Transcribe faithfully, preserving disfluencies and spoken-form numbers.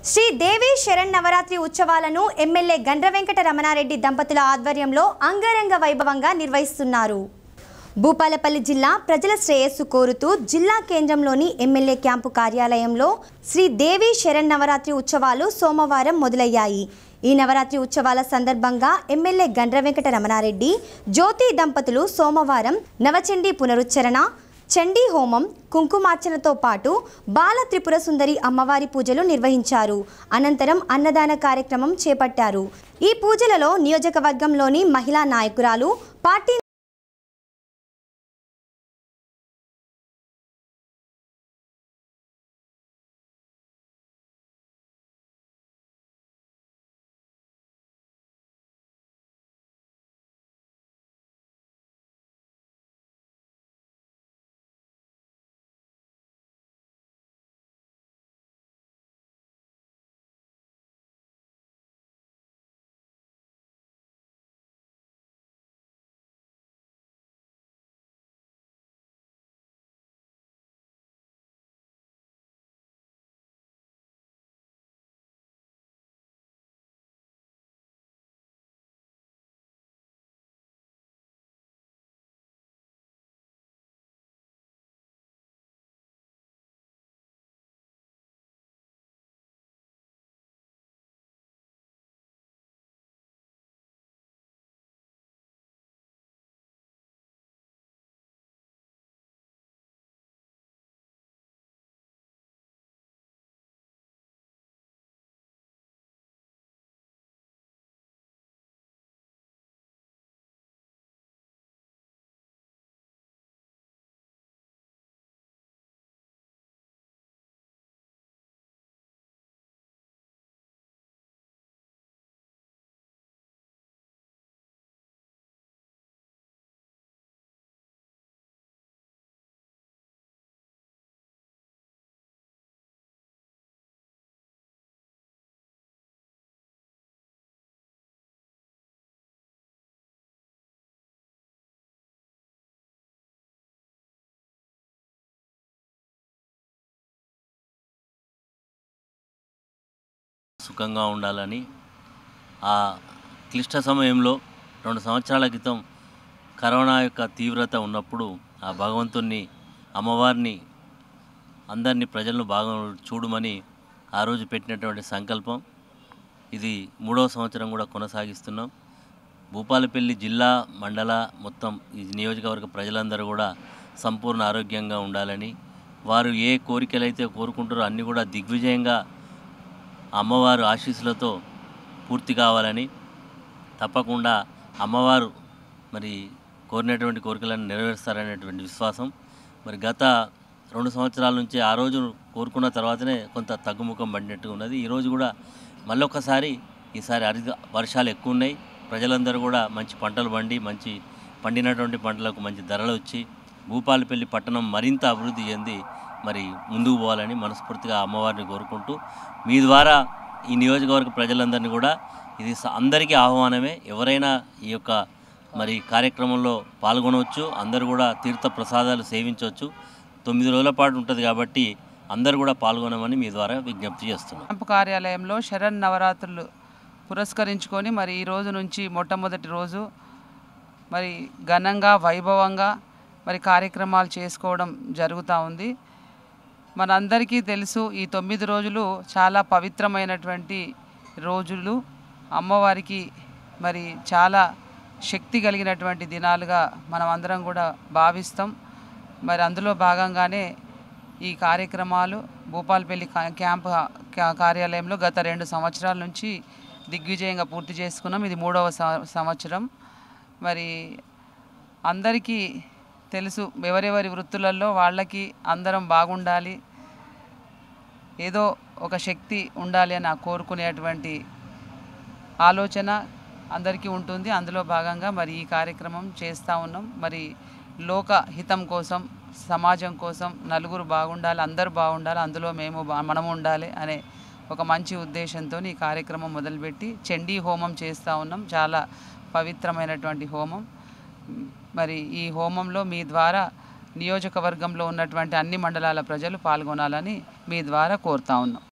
శ్రీ దేవి శరన్నవరాత్రి ఉత్సవాలను ఎమ్మెల్యే గండ్ర వెంకట రమణారెడ్డి దంపతుల ఆధ్వర్యంలో అంగరంగ వైభవంగా నిర్వహిస్తున్నారు. భూపాలపల్లి జిల్లా ప్రజల శ్రేయస్సు కోరుతూ జిల్లా కేంద్రంలోని ఎమ్మెల్యే క్యాంపు కార్యాలయంలో శ్రీ దేవి శరన్నవరాత్రి ఉత్సవాలు సోమవారం మొదలయ్యాయి. ఈ నవరాత్రి ఉత్సవాల సందర్భంగా ఎమ్మెల్యే గండ్ర వెంకట రమణారెడ్డి జ్యోతి దంపతులు సోమవారం నవచండీ పునరుచ్చరణ, చండీ హోమం, కుంకుమార్చనతో పాటు బాల త్రిపుర సుందరి అమ్మవారి పూజలు నిర్వహించారు. అనంతరం అన్నదాన కార్యక్రమం చేపట్టారు. ఈ పూజలలో నియోజకవర్గంలోని మహిళా నాయకురాలు, పార్టీ సుఖంగా ఉండాలని ఆ క్లిష్ట సమయంలో రెండు సంవత్సరాల క్రితం కరోనా యొక్క తీవ్రత ఉన్నప్పుడు ఆ భగవంతుణ్ణి, అమ్మవారిని, అందరినీ, ప్రజలను బాగా చూడమని ఆ రోజు పెట్టినటువంటి సంకల్పం. ఇది మూడవ సంవత్సరం కూడా కొనసాగిస్తున్నాం. భూపాలపల్లి జిల్లా, మండల, మొత్తం ఈ నియోజకవర్గ ప్రజలందరూ కూడా సంపూర్ణ ఆరోగ్యంగా ఉండాలని, వారు ఏ కోరికలైతే కోరుకుంటారో అన్నీ కూడా దిగ్విజయంగా అమ్మవారు ఆశీస్సులతో పూర్తి కావాలని, తప్పకుండా అమ్మవారు మరి కోరినటువంటి కోరికలను నెరవేరుస్తారనేటువంటి విశ్వాసం. మరి గత రెండు సంవత్సరాల నుంచి ఆ రోజు కోరుకున్న తర్వాతనే కొంత తగ్గుముఖం పడినట్టు ఉన్నది. ఈరోజు కూడా మళ్ళొకసారి ఈసారి అరిగా వర్షాలు ఎక్కువ ఉన్నాయి. ప్రజలందరూ కూడా మంచి పంటలు పండి, మంచి పండినటువంటి పంటలకు మంచి ధరలు వచ్చి భూపాలపల్లి పట్టణం మరింత అభివృద్ధి చెంది మరి ముందుకు పోవాలని మనస్ఫూర్తిగా అమ్మవారిని కోరుకుంటూ, మీ ద్వారా ఈ నియోజకవర్గ ప్రజలందరినీ కూడా ఇది అందరికీ ఆహ్వానమే. ఎవరైనా ఈ యొక్క మరి కార్యక్రమంలో పాల్గొనవచ్చు, అందరూ కూడా తీర్థ ప్రసాదాలు సేవించవచ్చు. తొమ్మిది రోజుల పాటు ఉంటుంది కాబట్టి అందరూ కూడా పాల్గొనమని మీ ద్వారా విజ్ఞప్తి చేస్తున్నాం. క్యాంపు కార్యాలయంలో శరణ్ నవరాత్రులు పురస్కరించుకొని మరి ఈ రోజు నుంచి మొట్టమొదటి రోజు మరి ఘనంగా, వైభవంగా మరి కార్యక్రమాలు చేసుకోవడం జరుగుతూ ఉంది. మనందరికీ తెలుసు, ఈ తొమ్మిది రోజులు చాలా పవిత్రమైనటువంటి రోజులు. అమ్మవారికి మరి చాలా శక్తి కలిగినటువంటి దినాలుగా మనం అందరం కూడా భావిస్తాం. మరి అందులో భాగంగానే ఈ కార్యక్రమాలు భూపాలపల్లి క్యాంపు కార్యాలయంలో గత రెండు సంవత్సరాల నుంచి దిగ్విజయంగా పూర్తి చేసుకున్నాం. ఇది మూడవ సంవత్సరం. మరి అందరికీ తెలుసు, ఎవరెవరి వృత్తులలో వాళ్ళకి అందరం బాగుండాలి, ఏదో ఒక శక్తి ఉండాలి అని కోరుకునేటువంటి ఆలోచన అందరికీ ఉంటుంది. అందులో భాగంగా మరి ఈ కార్యక్రమం చేస్తూ ఉన్నాం. మరి లోక హితం కోసం, సమాజం కోసం, నలుగురు బాగుండాలి, అందరూ బాగుండాలి, అందులో మేము మనము ఉండాలి అనే ఒక మంచి ఉద్దేశంతో ఈ కార్యక్రమం మొదలుపెట్టి చండీ హోమం చేస్తూ ఉన్నాం. చాలా పవిత్రమైనటువంటి హోమం. మరి ఈ హోమంలో మీ ద్వారా నియోజకవర్గంలో ఉన్నటువంటి అన్ని మండలాల ప్రజలు పాల్గొనాలని మీ ద్వారా కోరుతా ఉన్నాం.